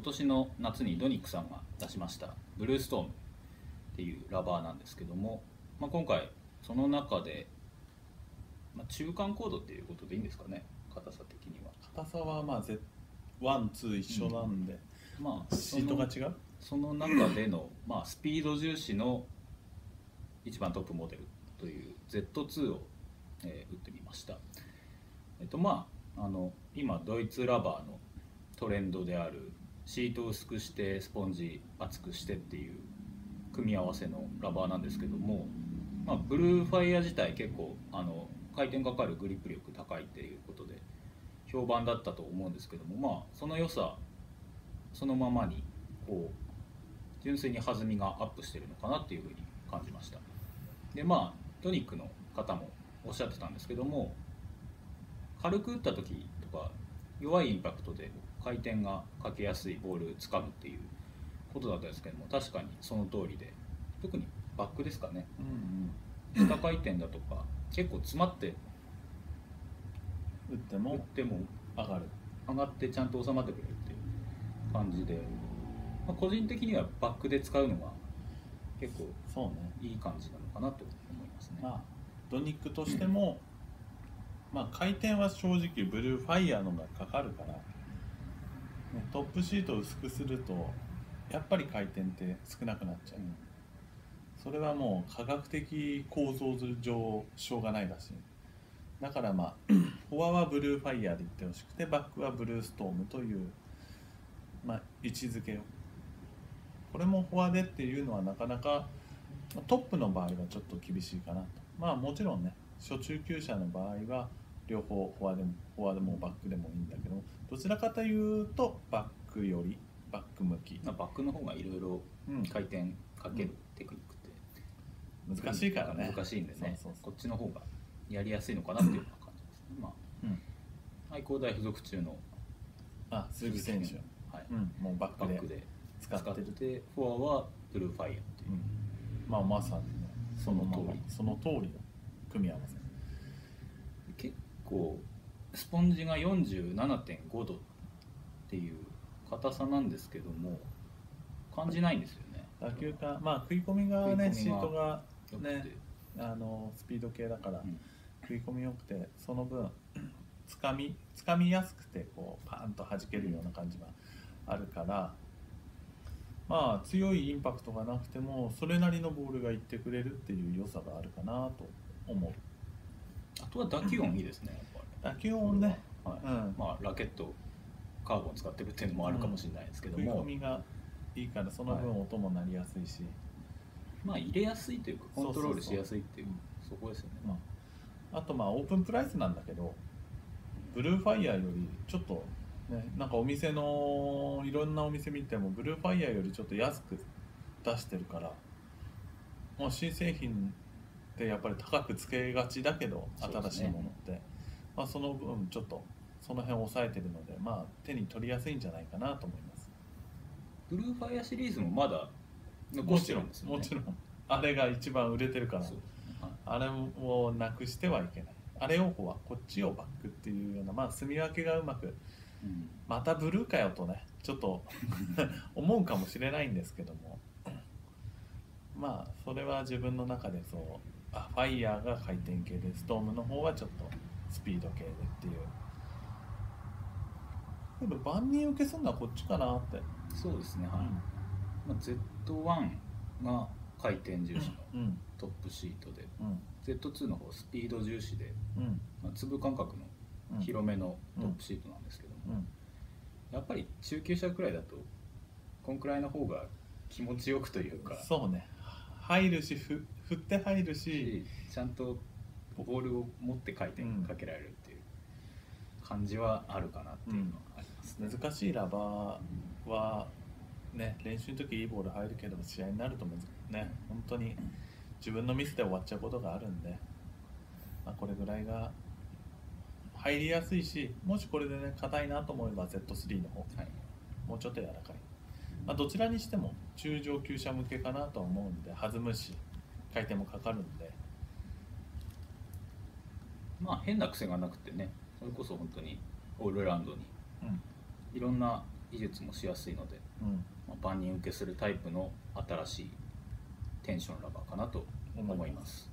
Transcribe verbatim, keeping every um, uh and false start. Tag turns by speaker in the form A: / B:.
A: 年の夏にドニックさんが出しましたブルーストームっていうラバーなんですけども、まあ、今回その中で、まあ、中間コードっていうことでいいんですかね、硬さ的には。
B: 硬さはまあワン、ツー一緒なんで、
A: うん、まあ
B: シートが違う。
A: その中での、まあ、スピード重視の一番トップモデルという ゼットツー を、えー、打ってみました。えっとまああの今ドイツラバーのトレンドであるシートを薄くしてスポンジ厚くしてっていう組み合わせのラバーなんですけども、まあ、ブルーファイヤー自体結構あの回転かかるグリップ力高いっていうことで評判だったと思うんですけども、まあその良さそのままにこう純粋に弾みがアップしてるのかなっていうふうに感じました。でまあトニックの方もおっしゃってたんですけども、軽く打った時とか弱いインパクトで回転がかけやすいボールをつかむっていうことだったんですけども、確かにその通りで、特にバックですかね、うんうん、下回転だとか結構詰まって
B: 打っても
A: 打っても
B: 上がる
A: 上がってちゃんと収まってくれるっていう感じで、まあ、個人的にはバックで使うのが結構
B: そうね
A: いい感じなのかなと思いますね。
B: まあ、ドニックとしても、まあ、回転は正直ブルーファイヤーのがかかるから、ね、トップシートを薄くするとやっぱり回転って少なくなっちゃう、うん、それはもう科学的構造上しょうがないだし、だからまあフォアはブルーファイヤーでいってほしくて、バックはブルーストームという、まあ、位置づけを、これもフォアでっていうのはなかなかトップの場合はちょっと厳しいかなと。まあもちろんね、初中級者の場合は両方フォアでもフォアでもバックでもいいんだけど、どちらかというとバックよりバック向き、
A: バックの方がいろいろ回転かけるテクニックって
B: 難しいからね、
A: 難しいんでね、
B: そうそうそう、
A: こっちの方がやりやすいのかなっていうような感じですね。まあ、うん、愛工大付属中の
B: あ鈴木選手、はい、うん、もうバックで使ってる。
A: でフォアはブルーファイヤーっていう、うん、
B: まあまさに、ね、その通りその通りの組み合わせ。
A: 結構スポンジが よんじゅうななてんご 度っていう硬さなんですけども感じないんですよね。
B: 打球か、まあ食い込みがね、シートがね、あのスピード系だから、うん、食い込みよくて、その分つかみつかみやすくてこうパーンと弾けるような感じがあるから、まあ強いインパクトがなくてもそれなりのボールがいってくれるっていう良さがあるかなと思う。
A: あとは打球音いいですね、
B: やっぱり打球音ね、
A: はい、うん、まあラケットカーボン使ってるっていうのもあるかもしれないですけども、
B: うん、食い込みがいいからその分音も鳴りやすいし、はい、
A: まあ入れやすいというかコントロールしやすいっていう、そこですよね。ま
B: あ、あとまあオープンプライスなんだけど、ブルーファイヤーよりちょっとね、なんかお店のいろんなお店見てもブルーファイヤーよりちょっと安く出してるから、もう新製品ってやっぱり高くつけがちだけど、新しいものって、ね、まあ、その分ちょっとその辺を抑えてるので、まあ手に取りやすいんじゃないかなと思います。
A: ブルーファイヤーシリーズもまだ残してるんですよね。
B: もちろん、もちろんあれが一番売れてるから、はい、あれをなくしてはいけない。あれをフォア、こっちをバックっていうような、まあ住み分けがうまく、うん、またブルーかよとねちょっと思うかもしれないんですけども、まあそれは自分の中でそう、あファイヤーが回転系でストームの方はちょっとスピード系でっていう。でも万人受けするのはこっちかなって。
A: そうですね、はい、うん、まあ、ゼットワン が回転重視のトップシートで、うん、ゼットツー の方スピード重視で、うん、まあ、粒感覚の広めのトップシートなんですけども、うん、やっぱり中級者くらいだとこんくらいの方が気持ちよくというか、
B: そうね、入るしふ振って入るし、
A: ちゃんとボールを持って回転かけられるっていう感じはあるかなっていうのはありますね。
B: うん、難しいラバーはね、練習の時いいボール入るけど試合になるとね、本当に自分のミスで終わっちゃうことがあるんで、まあ、これぐらいが入りやすいし、もしこれでね硬いなと思えば ゼットスリー の方、はい、もうちょっと柔らかい、まあ、どちらにしても中上級者向けかなとは思うんで、弾むし回転もかかるんで、
A: まあ変な癖がなくてね、それこそ本当にオールラウンドに、うん、いろんな技術もしやすいので、
B: うん
A: まあ、万人受けするタイプの新しいテンションラバーかなと思います。